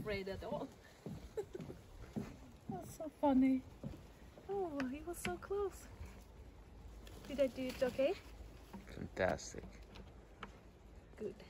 afraid at all. That's so funny. Oh, he was so close. Did I do it okay? Fantastic. Good.